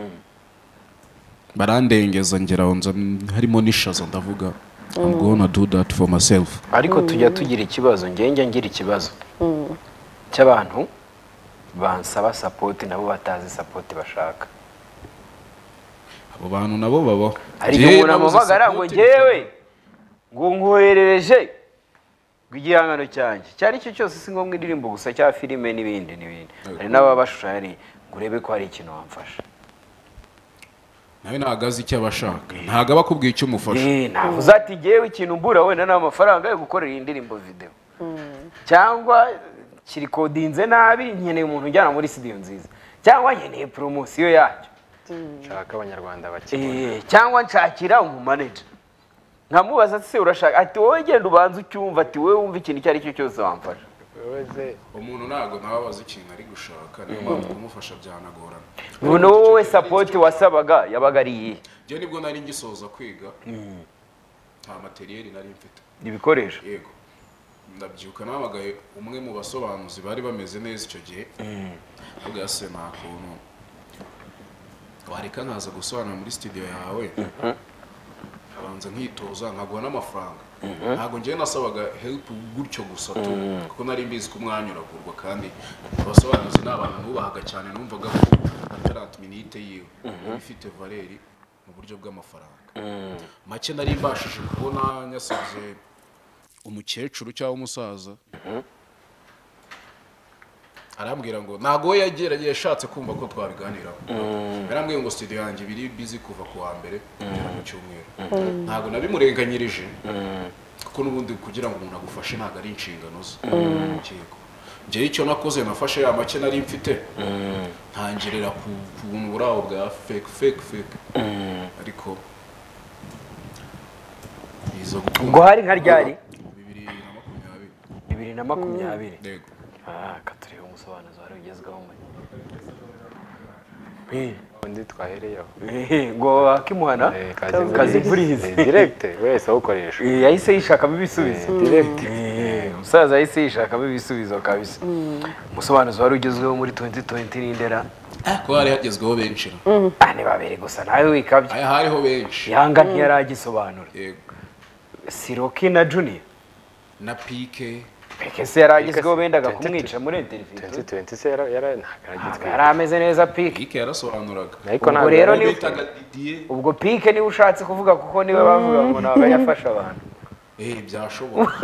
barandengeza ngeraho harimo n'ishaza ndavuga I'm gonna do that for myself ariko tujya tugira ikibazo njye ngira ikibazo cy'abantu bansaba support nabo batazi support bashaka abo bantu nabo babo hari umuntu amubagara ngo njyewe ngo nkoherereje igihangano cyanjye cyari cyo cyose si ngombwa indirimbo gusa cya filime n'ibindi hari n'ababa bashushanya ngo urebe ko hari ikintu wamfasha nawe ntagaze icyo abashaka ntago abakubwiye icyo umufasha navuze ati ngewe ikintu mbura wenda n'amafaranga yo gukorera indirimbo video cyangwa kirikodinze nabi nkeneye umuntu ujyana muri studio nziza cyangwa nkeneye promosiyo yacyo nshaka abanyarwanda bakibona cyangwa nshakira umumanager nkamubaza se urashaka ati wowe genda ubanza ucyumva ati wowe wumva ikintu icyo ari cyo cyose wamfasha umuntu ntago nababaza ikintu ari gushaka niyo mpamvu kumufasha byanagorana ubu wowe support wasabaga yabaga ari iyihe njye nibwo nari ngisoza kwiga nta materiel nari mfite ibikoresho yego ndabyuka nabagaye umwe mu basobanuzi bari bameze neza icyo gihe ahubwo yase nta kuntu wareka nkaza gusobanura muri studio yawe nkabanza nkitoza nkaguha n'amafaranga ntabwo njyewe nasabaga help gutyo gusa tu kuko nari mbizi ko umwanya uragurwa kandi abasobanuzi ni abantu nubahaga cyane numvaga ko talent minute yiwe ifite valeri mu buryo bw'amafaranga make nari mbashije kubona nyasabye umukecuru cyangwa umusaza arambwira ngo ntago we yashatse kumva ko twabiganiraho yarambwiye ngo studio yanjye biri busy kuva ku wa mbere kugera mu cyumweru ntago nabimurenganyirije kuko n'ubundi kugira ngo umuntu agufashe ntago ari inshingano ze njyewe icyo nakoze nafashe ya make nari mfite ntangirira ku buntu buraho bwa fake ariko izo ngo hari nka ryari 2020 2020 yego katureba umusobanuzi wari ugezweho undi twahereyeho ngo akimuhana kazi burize direct wese awukoresha yahise yishakamo ibisubizo direct umusaza yahise yishakamo ibisubizo kabisa umusobanuzi wari ugezweho muri 2020 n'indera ko hari hagezweho benshi ni babiri gusa nawe wikabye aya hariho benshi yanga ntiyaragisobanura yego Siroki na Junior na Pike se yaragezweho bendaga kumwica muri interview 2020 se yaragizwe yari ameze neza Pike Pike yarasobanuraga ariko ubwo rero ni bitaga Didier ubwo Pike niwe ushatse kuvuga kuko niwe bavuga ngo nawe yafasha abantu byashoboka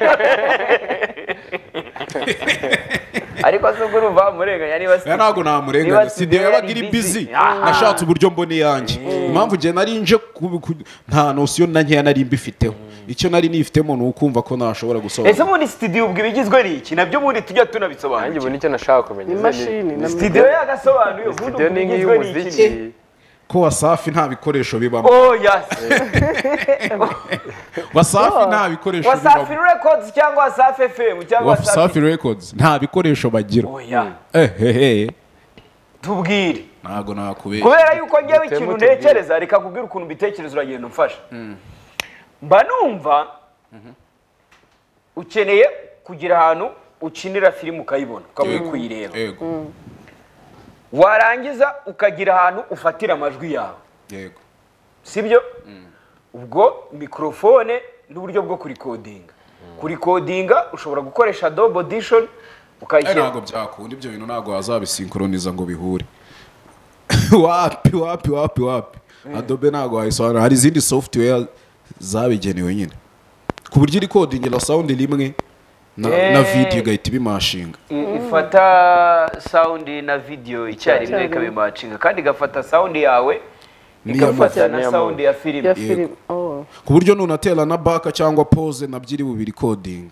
ariko se ubwo urumva murenganya niba ntabwo namurenganya studio yabaga iri busy nashatse uburyo mbone yanjye impamvu je nari nje nta notion na nkeya nari mbifiteho icyo nari nifitemo ni ukumva ko nashobora gusobanura ese muri studio ubwo ibigizwe n'iki nabyo muri tujya tunabisobanura nanjye ubu nicyo nashaka kumenya imashini studio yagasobanuye ubundi studio ni nk'iy'umuziki ko Wasafi nta bikoresho bibamo oh yes Wasafi nta bikoresho bibamo Wasafi Records cyangwa Wasafi FM cyangwa Wasafi Records nta bikoresho bagira oh yeah tubwire ntago nakubeshya kubera yuko ngewe ikintu ntekereza reka kubwira ukuntu mbitekereza uragenda umfasha mba numva ukeneye kugira ahantu ukinira filime ukayibona ukaba uri kuyireba warangiza ukagira ahantu ufatira amajwi yawe yego sibyo ubwo mikrofone n'uburyo bwo kurikodinga ushobora gukoresha Adobe Audition ukayishyira ntabwo byakunda ibyo bintu ntabwo wazabisinkroniza ngo bihure wapi Adobe ntabwo wayisobanura hari izindi software zabigenewe nyine ku buryo recording la sound rimwe na video igahita ibimashinga ifata sound na video icyarimwe ikabimashinga kandi igafata sound yawe igafata na sound ya film ku buryo nunatera na back cyangwa pause nabyiri bubi recording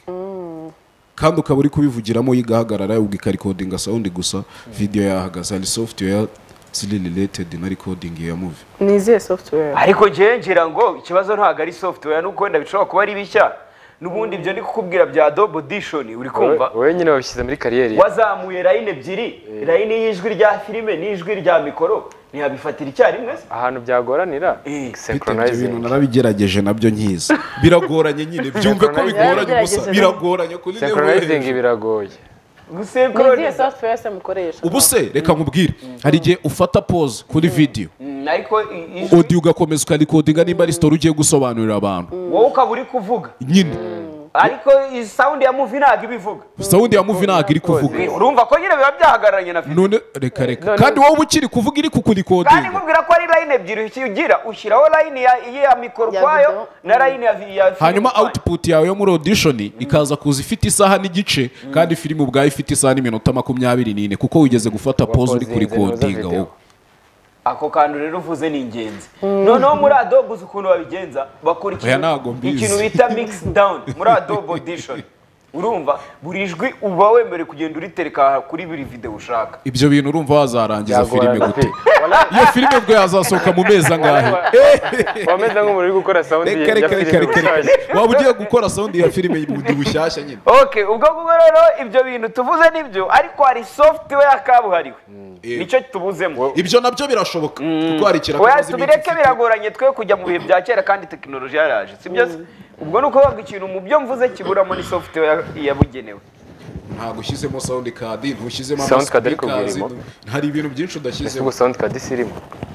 kandi ukaba uri kubivugiramo yigahagarara ubwika recording sound gusa video yahagaze ari software ziri related na recording ya movie niziye software ariko ngira ngo ikibazo ntago ari software nuko wenda bishobora kuba ari bishya nubundi ibyo ndi kukubwira bya Adobe Audition uri kumva wowe nyine wabishyize muri kariyeri wazamuye line ebyiri line y'ijwi rya filime n'ijwi rya mikoro ntiyabifatira icyarimwe ahantu byagoranira synchronizing ibintu narabigerageje nabyo nkiza biragoranye nyine byumve ko bigoranye gusa biragoranye kuri synchronizing biragoye niziye software se mukoresha ubu se reka nkubwire hari igihe ufata pause kuri video ariko audio ugakomeza ukarikodinga nimba ari story ugiye gusobanurira abantu wowe ukaba uri kuvuga nyine ariko sound ya movie ntabwo ibivuga sound ya movie ntabwo iri kuvuga urumva ko nyine biba byahagararanye na film none reka kandi wowe ukiri kuvuga iri kukurikodinga kandi nkubwira ko ari line ebyiri ugira ushyiraho line ya mikoro kwayo na line ya film hanyuma output yawe yo muri audition ikaza kuza ifite isaha n'igice kandi filime ubwayo ifite isaha n'iminota 24 kuko wigeze gufata pause uri kurikodinga wowe ako kantu rero uvuze ni ingenzi noneho muri Adobe ukuntu babigenza bakora ikintu bita mix down muri Adobe Audition urumva buri jwi uba wemerewe kugenda uritereka kuri buri video ushaka ibyo bintu urumva wazarangiza filime gute iyo filime bwo yazasohoka mu mezi angahe wameze nk'umuntu uri gukora sound ya filime waba ugiye gukora sound ya filime bundi bushyashya nyine okay ubwo rero ibyo bintu tuvuze nibyo ariko hari software kabuhariwe nicyo tubuzemo ibyo nabyo birashoboka kuko hari kirakaza tubireke biragoranye twe kujya mu bihe bya kera kandi technology yaraje sibyo ubwo nuko bavuga ikintu mu byo mvuze kiburamo ni software yabugenewe ntabwo ushyizemo sound card ntushyizemo sound card ariko birimo hari ibintu byinshi udashyizemo sound card isirimo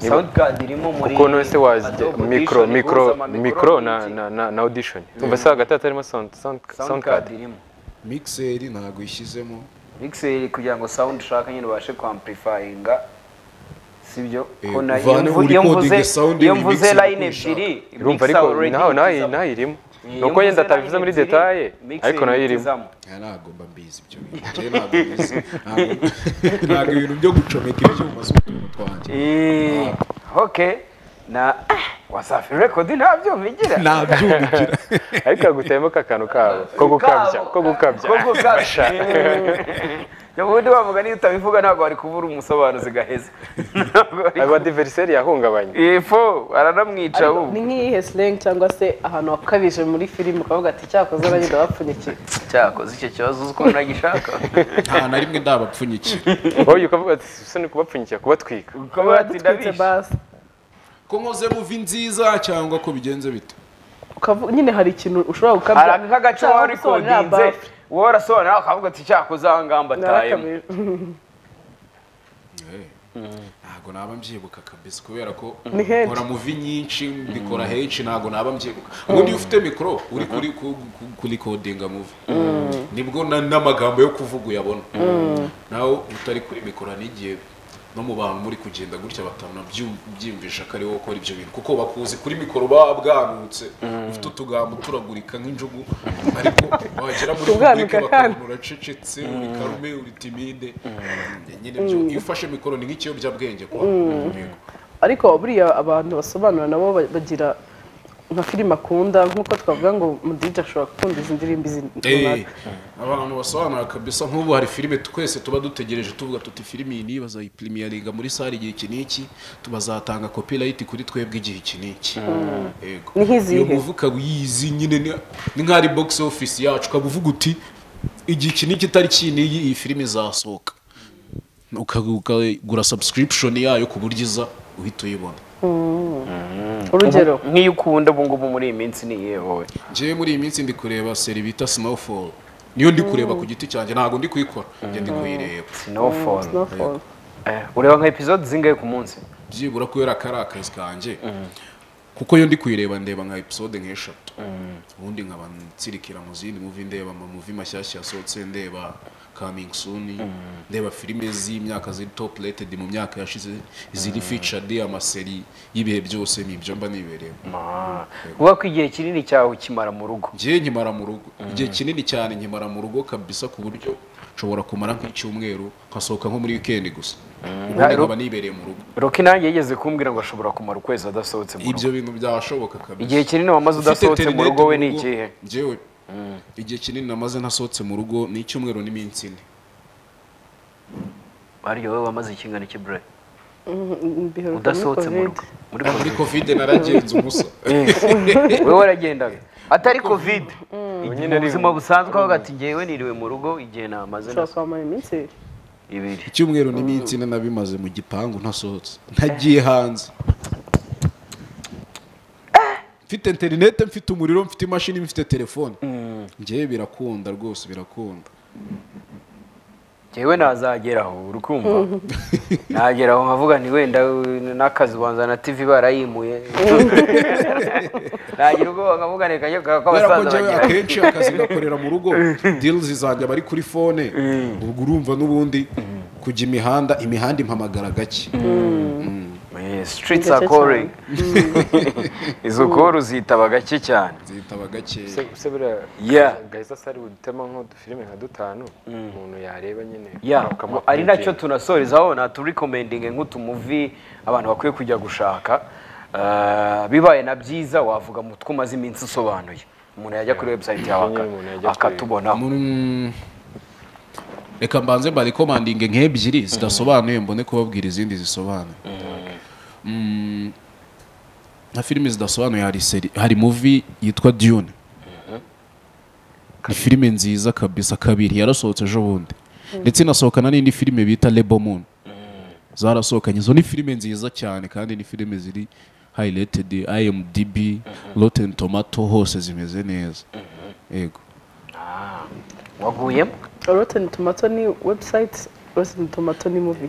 Soundcard irimo muri kuko none se wazijya Adobe mikro Audition, mikro ihuza amamikoro mikro n'iki. na audition umva se hagati hatarimo sound Soundcard card irimo mixeri ntabwo ishyizemo mixer kugira ngo sound ushaka nyine ubashe kwamplifyinga sibyo ko na uvane uri coding sound iyo uri mvuze mixer line uko ushaka. ebyiri urumva ariko naho irimo nuko yenda atabivuze muri detaye ariko nayo irimo ntabwo mba mbizi ibyo bintu njye ntabwo mbizi ntabwo ibintu byo gucomeka ibyuma z'utuntu twanjye okay na Wasafi record ntabyo bigira nabyumvikira ariko agutayemo kakantu kabo ko gukabya Yabundi bavuga niyo utabivuga ntabwo ari kubura umusobanuzi gaheze aba adversaire yahungabanye ifo aranamwica ubu ni nk'iyihe slang cyangwa se ahantu wakabije muri filime ukavuga ati cyakoze aragenda bapfunyikiye cyakoze icyo kibazo uko nagishaka nta na rimwe ndabapfunyikira oya ukavuga ati se ni kubapfunyikira kubatwika ukaba ati ndabishe basi ko nkoze muvi nziza cyangwa ko bigenze bite nyine hari ikintu ushobora gukabya hari nk'agace wa recordinze warasobanura ukavuga ati cyakoze ahangamba atayemo ntabwo naba mbyibuka kabisa kubera ko Ni henshi. nkora muvi nyinshi mbikora henshi ntabwo naba mbyibuka ubundi iyo ufite mikoro uri kuri kodinga muvi nibwo n'amagambo yo kuvuga uyabona nawe utari kuri mikoro n'igihe no mu bantu muri kugenda gutya batanabyiyumvisha ko ari wowe ukora ibyo bintu kuko bakuzi kuri mikoro baba bwanutse ufite utugambo turagurika nk'injugu ariko wagera muri publike bakabona uracecetse uri karume uri timide nyine byo iyo ufashe mikoro ni nk'ikiyobyabwenge kwa ariko buriya abantu basobanura nabo bagira nka filime akunda nk'uko twavuga ngo umudije ashobora gukunda izi ndirimbo izi runaka abantu basobanura kabisa nk'ubu hari filime twese tuba dutegereje tuvuga tuti filime iyi bazayipremiyaringa muri sare igihe iki n'iki tubazatanga copyright kuri twebwe igihe iki n'iki yego Ni nk'izihe? iyo muvuga wiyizi nyine ni nk'ari box office yacu ukaba uvuga uti igihe iki n'iki tariki iyi filime izasohoka ukagura subscription yayo ku buryo iza uhita uyibona urugero nk'iyo ukunda ubu ngubu muri iyi minsi ni iyihe wowe njyewe muri iyi minsi ndi kureba seri bita Snowfall niyo ndi kureba ku giti cyanjye ntabwo ndi kuyikora njye ndi kuyireba Snowfall Snowfall ureba nka episode zingahe ku munsi byibura kubera ko ari akazi kanjye kuko iyo ndi kuyireba ndeba nka episode nk'eshatu ubundi nkaba nsirikira mu zindi movie ndeba mu movie mashyashya yasohotse ndeba coming soon ndeba filime z'imyaka ziri top rated mu myaka yashize ziri featured amaseri y'ibihe byose nibyo mba nibereye uba ko igihe kinini cyawe ukimara mu rugo njye nkimara mu rugo igihe kinini cyane nkimara mu rugo kabisa ku buryo nshobora kumara nk'icyumweru nkasohoka nko muri weekend gusa ubundi nkaba nibereye mu rugo Rocky nanjye yigeze kumbwira ngo ashobora kumara ukwezi adasohotse mu rugo ibyo bintu byashoboka kabisa igihe kinini wamaze udasohotse mu rugo we ni ikihe njyewe igihe kinini namaze ntasohotse mu rugo ni icyumweru n'iminsi ine ariyo wowe wamaze ikingana iki bre biheruka udasohotse mu rugo muri covid naragenze umusa wowe waragendaga atari covid nyine ubuzima busanzwe aho gati ngewe niriwe mu rugo igihe namaze ushobora kwamara iminsi ibiri icyumweru n'iminsi ine nabimaze mu gipangu ntasohotse ntagiye hanze mfite interinete mfite umuriro mfite imashini mfite telefone njyewe birakunda rwose birakunda ngewe nazageraho urukumva nageraho nkavuga ni wenda n'akazi ubanza na TV barayimuye nagira ubwoba nkavuga reka njye ko abasaza bagira akenshi akazi gakorera mu rugo deals zanjye bari kuri fone ubwo urumva n'ubundi kujya imihanda impamagara gake streets are calling izo call zitaba gake cyane zitaba gake se buriya Yeah. gaheza sari budutema nk'udufilime nka dutanu umuntu yareba nyine ari nacyo tunasorezaho naturikomendinge nk'utumuvi abantu bakwiye kujya gushaka bibaye na byiza wavuga mu twumaze iminsi usobanuye umuntu yajya kuri website yawe akatubonaho reka mbanze mbarikomandinge nk'ebyiri zidasobanuye mbone kubabwira izindi zisobanuye nka filime zidasobanuye hari movie yitwa Dune ni filime nziza kabisa kabiri yarasohotse ejo bundi ndetse inasohokana n'indi filime bita Rebel Moon zarasohokanye izo ni filime nziza cyane kandi ni filime ziri highlighted IMDb Rotten Tomato hose zimeze neza yego waguyemo Rotten Tomato ni website Rotten Tomato ni movie.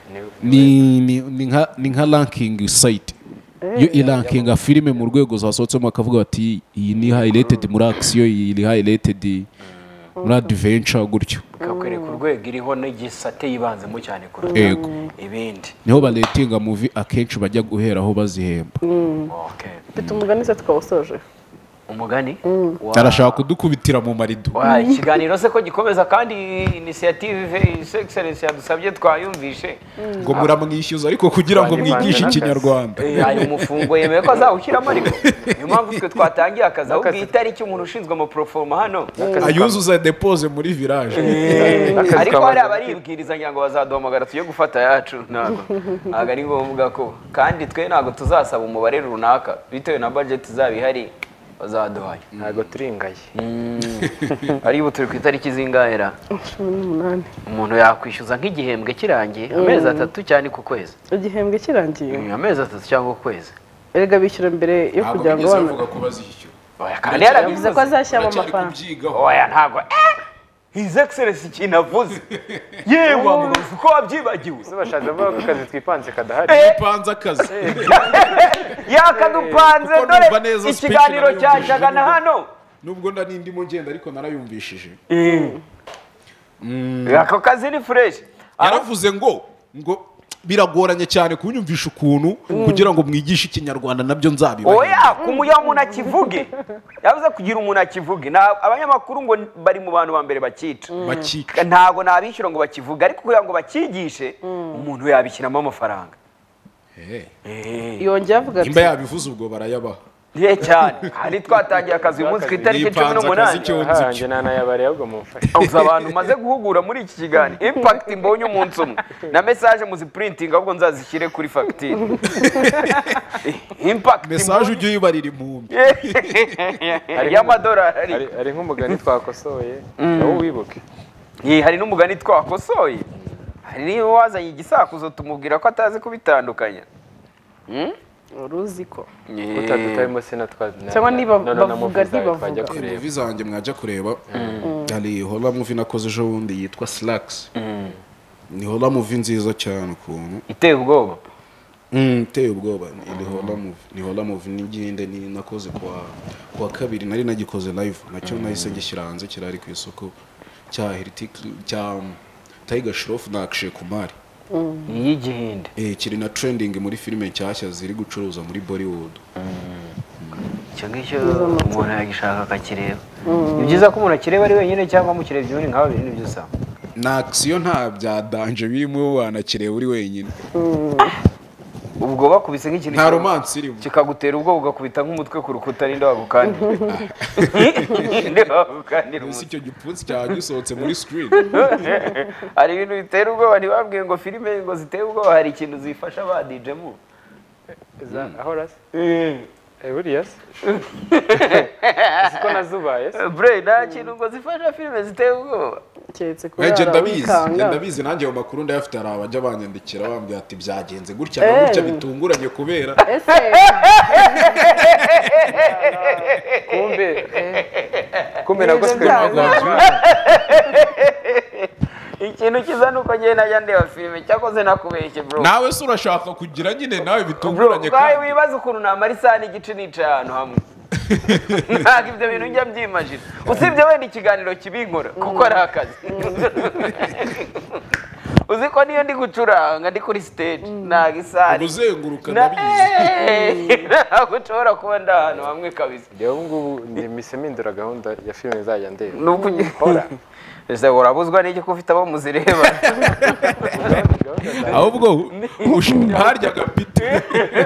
ni nka ranking site iyo irankinga filime mu rwego zasohotsemo bakavuga bati iyi ni highlighted muri action, iyi ni highlighted muri adventure gutyo, kakwereka urwego iriho n'igisate yibanzemo cyane kuruta yego ibindi. niho baletinga movie akenshi bajya guheraho bazihemba. Okay. Mfite umugani se twawusoje. Umugani arashaka kudukubitira mu marido. Ikiganiro se ko gikomeza kandi initiative excellence yadusabye twayumvishe ngo muramwishyuza ariko kugira ngo mwigishe ikinyarwanda. Ari umufungo yemeye ko azawushyiramo, ariko niyo mpamvu twe twatangiye akazi aho itariki umuntu ushinzwe mu proforma hano ayuzuza depose muri village. ariko hari abaribwiriza ngira ngo bazaduhamagara tujye gufata yacu. Ntabwo ari ngombwa ko, kandi twe ntabwo tuzasaba umubare runaka bitewe na budget zaba ihari bazaduhaye, ntabwo turingaye. ari ubu turi ku itariki zingahera 18. umuntu yakwishyuza nk'igihembwe kirangiye amezi 3 cyane ku kwezi. Igihembwe kirangiye amezi 3 cyangwa ku kwezi. erega bishyura mbere yo kugira ngo bavuga ko bazishyura. Oya kandi yarabivuze ko azashyiramo amafaranga. Oya ntabwo His Excellency ikintu avuze yewe wamubaza uko wabyibagiwe. Bashatse bavuga ko akazi twipanze kadahari. Twipanze akazi yakadupanze dore ikiganiro cyacaga na hano nubwo ndari ndimo ngenda ariko narayumvishije. ako kazi ni fresh. Yaravuze ngo biragoranye cyane kunyumvisha ukuntu kugira ngo mwigishe ikinyarwanda nabyo nzabibaye. Oya kumuya umuntu akivuge, yavuze kugira umuntu akivuge. Abanyamakuru ngo bari mu bantu ba mbere bakica, ntabwo nabishyura ngo bakivuge, ariko kugira ngo bakigishe umuntu yabishyiramo amafaranga. yongeye avuga ati imba yabivuze ubwo barayabaha cyane. Hari twatangiye akazi uyu munsi ku itariki 18. Hanjye nanayabare ahubwo mumfashe. Uza abantu maze guhugura muri iki kiganiro impact mbonye umunsi umwe na message muzi printing ahubwo nzazishyire kuri facture. Impact message ujye uyibarira impumbi y'amadolari. Ari nk'umugani twakosoye nawo wibuke. Hari n'umugani twakosoye, hari niyo wazanye igisakuzo tumubwira ko atazi kubitandukanya. uruzi ko utadutarimo se natwa cyangwa niba bavuga ntibavuga. Movie zanjye mwajya kureba, hari horror movie nakoze ejo bundi yitwa Slacks. Ni horror movie nziza cyane ukuntu iteye ubwoba. Iteye ubwoba. Ni horror movie n'igihinde ni nakoze kwa kabiri, nari nagikoze live nacyo nahise gishyira hanze, kirari ku isoko cya Heritic cya Tiger Shroff na Akshay Kumar. Y'igihinde kiri na trending muri filime nshyashya ziri gucuruza muri Bollywood. icyo ngicyo umuntu yagishaka akakireba. Ni byiza ko umuntu akireba ari wenyine cyangwa mukirebye ubundi nka babiri nibyo usaba. Na action nta bya danger birimo, wanakireba uri wenyine. Ubwo bakubise nk'ikintu nta romance irimo kikagutera ubwo ugakubita nk'umutwe ku rukuta n'inda wagukandira. Uzi icyo gipfunsi cyawe gisohotse muri screen. Hari ibintu bitera ubwoba, ntibabwiye ngo filime ngo ziteye ubwoba hari ikintu zifasha ba DJ mu ahora buriya siko nazubaye bre nta kintu ngo zifasha filime ziteye ubwoba. ndabizi nanjye mu makuru ndayafite, hari abajya banyandikira bambwira ati byagenze gutya na gutya bitunguranye kubera kumbe nagoswe ikintu kiza nuko ngiye najya ndeba filime cyakoze nakubeshye bro. nawe se urashaka kugira nyine nawe bitunguranye kandi wibaza ukuntu namara isaha n'igice nicaye ahantu hamwe. Ntabwo ibyo bintu njya mbyimagina, usibye wenda ikiganiro kibinkora kuko ari akazi. uzi ko niyo ndi gucuranga ndi kuri stage ntabwo isari uzenguruka ndabizi ntabwo nshobora kuba ndi ahantu hamwe kabisa. rero ngubu ndimise mpindura gahunda ya filime izajya ndeba nuko ugikora ese urabuzwa n'iki ko ufite abo muzireba ahubwo harya gapite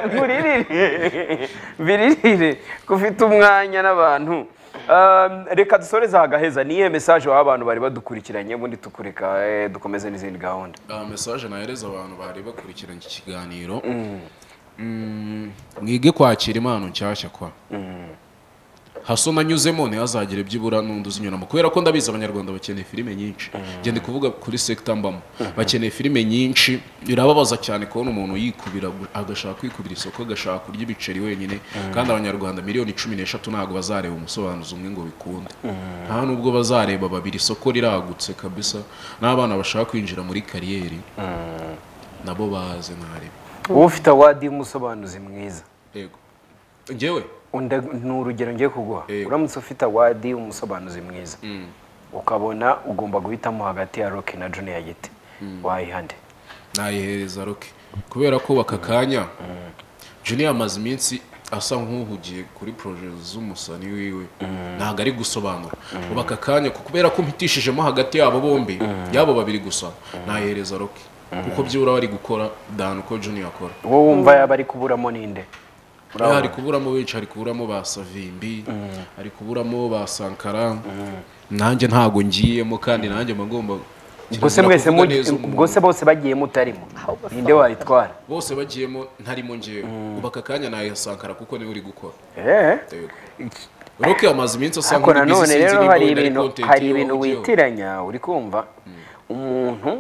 biririre ko ufite umwanya n'abantu. Reka dusoreze hagaheza, niye message wa abantu bari badukurikiranye ubundi tukureka dukomeze n'izindi gahunda. Message nahereza abantu bari bakurikiranye iki kiganiro, mwige kwakira impano nshyashya kwa haso nanyuzemo ntihazagire byibura n'undi uzinyuramo kubera ko ndabizi abanyarwanda bakeneye filime nyinshi ngende kuvuga kuri sector mbamo bakeneye filime nyinshi birababaza cyane kubona umuntu yikubira agashaka kwikubira isoko agashaka kurya ibiceri wenyine kandi abanyarwanda miliyoni 13 ntago bazareba umusobanuzi umwe ngo bikunde nta nubwo bazareba babiri isoko riragutse kabisa n'abana bashaka kwinjira muri kariyeri nabo baze ntarebe ufite award y'umusobanuzi mwiza yego njyewe ni urugero ngiye kuguha uramutse ufite award y'umusobanuzi mwiza ukabona ugomba guhitamo hagati ya Rocky na Junior Giti wayihande nayihereza Rocky kubera ko bakakanya Junior amaze iminsi asa nk'uhugiye kuri projet z'umusani wiwe ntago ari gusobanura bakakanya kubera ko mpitishijemo hagati yabo bombi yabo babiri gusa nayihereza Rocky kuko byura bari gukora dano ko Junior akora wowe wumva yaba ari kuburamo ninde hari kuburamo benshi hari kuburamo ba Savimbi hari kuburamo ba Sankara nanjye ntago ngiyemo kandi nanjye magomba ubwo se bose bagiye mutarimo ninde wayitwara bose bagiyemo ntarimo ngewe ubaka kanya naye Sankara kuko niwe uri gukora Rocky amaze iminsi asa nk'uri none rero hari ibintu witiranya uri kumva umuntu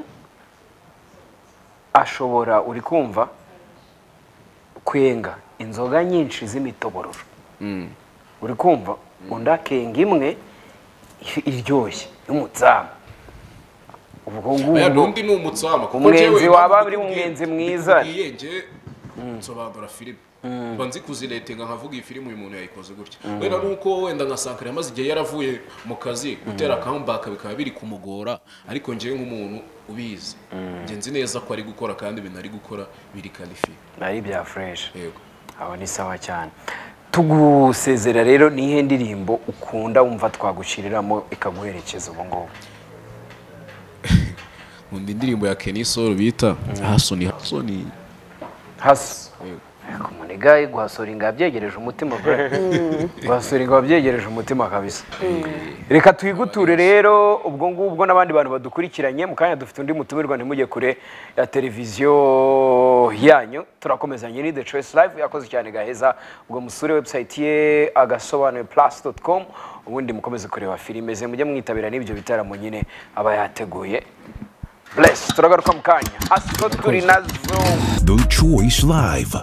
ashobora uri kumva kwenga inzoga nyinshi z'imitobororo uri kumva undi akenga imwe iryoshye y'umutsamu ubwo ngubu undi ni umutsama kuko umwenzi waba ari umwenzi mwiza nsobanura filime banzi kuziretenga nkavuga iyi filime uyu muntu yayikoze gutya wenda nuko wenda nka Sankara yamaze igihe yaravuye mu kazi gutera comeback bikaba biri kumugora ariko ngewe nk'umuntu ubizi ngenzi neza ko ari gukora kandi ibintu ari gukora biri qualifié ari bya fresh yego aho ni sawa cyane tugusezera rero nihe ndirimbo ukunda wumva twaguciriramo ikaguherekeza ubu ngubu Mundi ndirimbo ya Kenny Soul bita Hasoni kumunigaye guhasoringa byegereje umutima bwa guhasoringa byegereje umutima kabisa reka twiguture rero ubwo ngubwo nabandi bantu badukurikiranye mukanya dufite undi mutumirwa ntimujye kure ya televiziyo yanyu turakomezanye ni The Choice Live yakoze cyane gaheza ubwo musure website ye agasobanuyeplus.com ubundi mukomeze kureba filime ze mujye mwitabira n'ibyo bitaramo nyine aba yateguye bless turagaruka mukanya asko turi nazo The Choice Live.